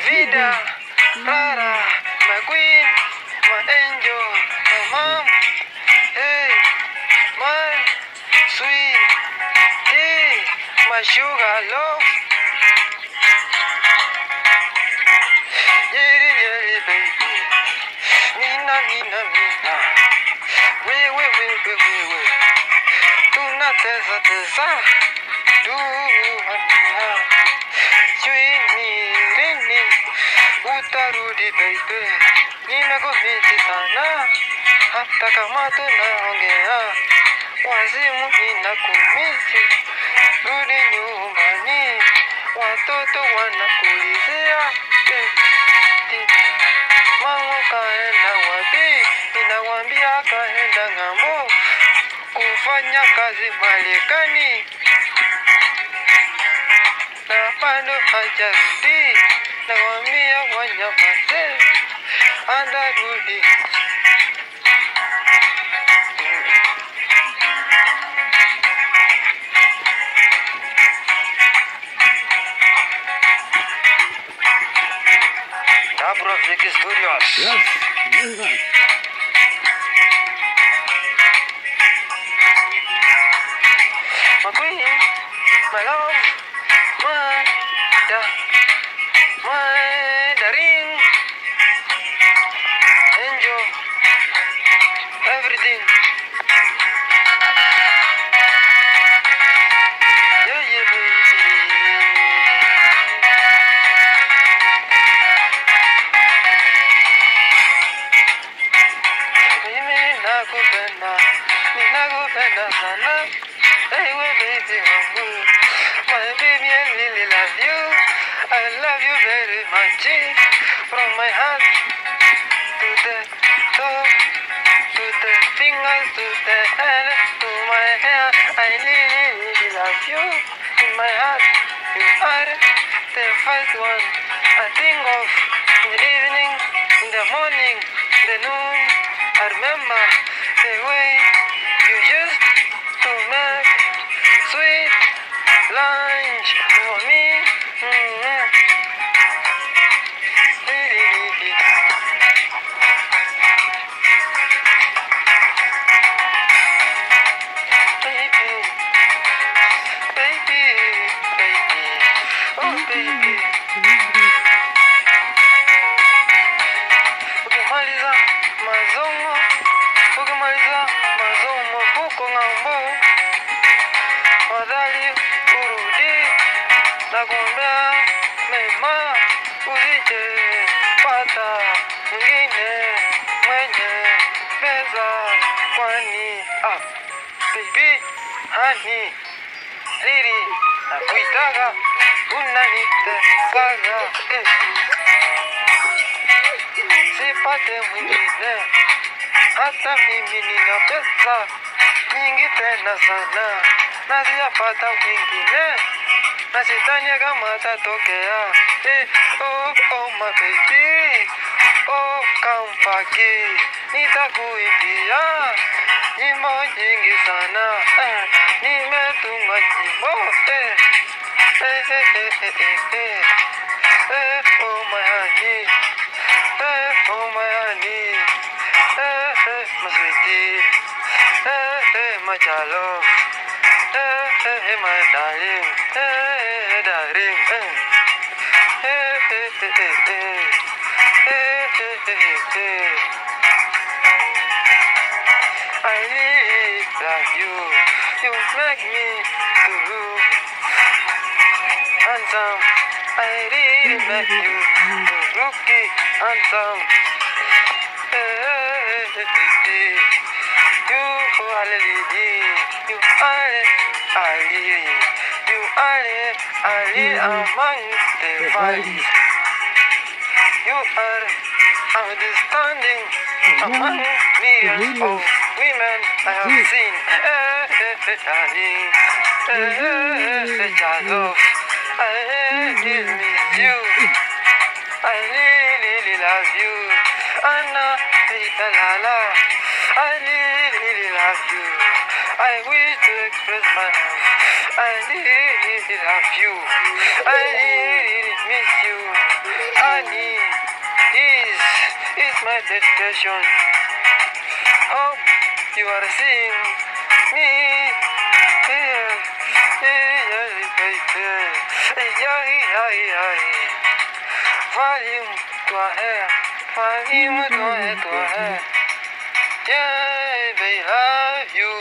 Vida, Lara, my queen, my angel, my mom, hey, my sweet, hey, my sugar love. Yeah, baby. Mina, mina, mina. We. Tuna tesa, tesa. Do, ania. Swini, rini. Utarudi, baby. Nimekumiss sana. Hata kama tunaongea. Wazimu ninakumisi. Rudi nyumbani. Watoto wanakulizia. Mama kaenda wapi? Ninawambia kaenda ng'ambo kufanya kazi Marekani, na bado hajarudi. Nawambia wanyamaze, andarudi. Dabro Vicky Studios. Yes. Yes. My queen, my love, my darling, angel, everything. Yeah, baby. Ninakupenda sana. Hey, baby, my baby, I really love you. I love you very much. From my heart to the toe, to the fingers, to the head, to my hair. I really love you. In my heart, you are the first one I think of. In the evening, in the morning, the noon. I remember the way you used to make sweet lunch for me. Baby, ukimaliza masomo huko ng'ambo, fadhali urudi na kuombea mema, usije pata mwingine mwenye pesa, kwani baby, honey, really nakuitaka, unanitesa, sipate mwingine. Hata mimi nina pesa nyingi tena sana, na sijapata mwingine, na sidhani kama atatokea. Oh my baby, oh come back, nitakuimbia nyimbo nyingi sana, nimetunga nyimbo, oh my honey, oh my honey. My sweetie, my love, my darling, darling, I really love you. You make me look handsome. I really make you look handsome. You are Ali among the valleys. You are outstanding among millions of women I have seen. Darling, love, I really miss you. I really love you. Anna, Lara, I really love you. I wish to express my love. I need love you. I need miss you. I need is my dedication. Hope you are seeing me. Volume toi है, volume toi है. Yeah, baby, love you.